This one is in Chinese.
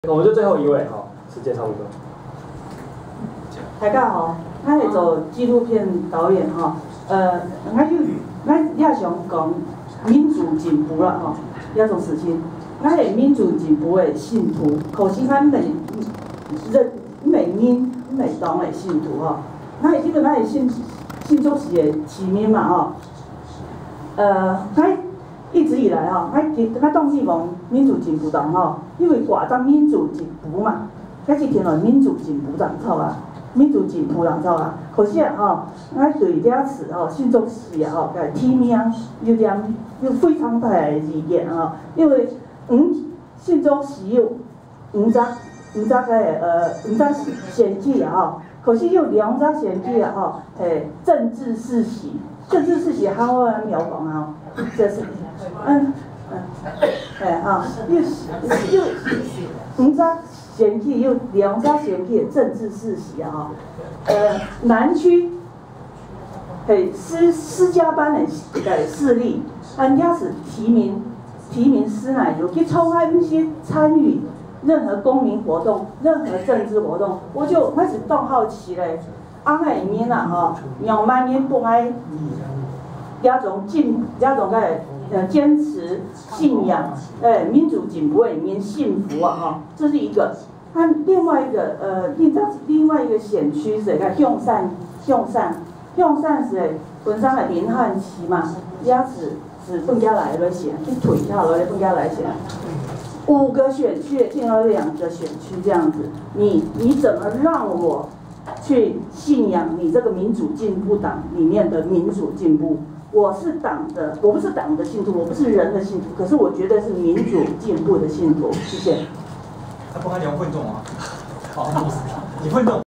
我们就最后一位，好，时间差不多。 大家好，我是做纪录片导演吼，我也想讲民主进步啦吼，也种事情，我是民主进步的信徒，可是我袂当的信徒吼，我是信主是的市民嘛吼，我一直以来吼，我当希望民主进步党吼，因为挂当民主进步嘛，我是听到民主进步人走啊。 民主进步人走啊，可是啊吼，我对这次吼新竹市啊吼，个提名有非常大的意见吼，因为新竹市有五则选举啊吼，可是有2则选举啊吼，政治世袭，政治世袭好好描讲啊，就是有5则。 选举有2则选举的政治世袭啊吼，南区私家班的势力，人家是提名师奶油去抽开那些参与任何公民活动、任何政治活动，我就开始动好奇嘞，安内面啊吼，让慢面不爱，那种坚持信仰，民主进步里面幸福啊哈，这是一个。另外一个选区是个向善是本身的林汉期嘛，也是分家来了选，去退下来分家来选。5个选区进了2个选区这样子，你怎么让我去信仰你这个民主进步党里面的民主进步？ 我不是党的信徒，我不是人的信徒，可是我觉得是民主进步的信徒。谢谢。 他不还聊混动啊？好，你混动。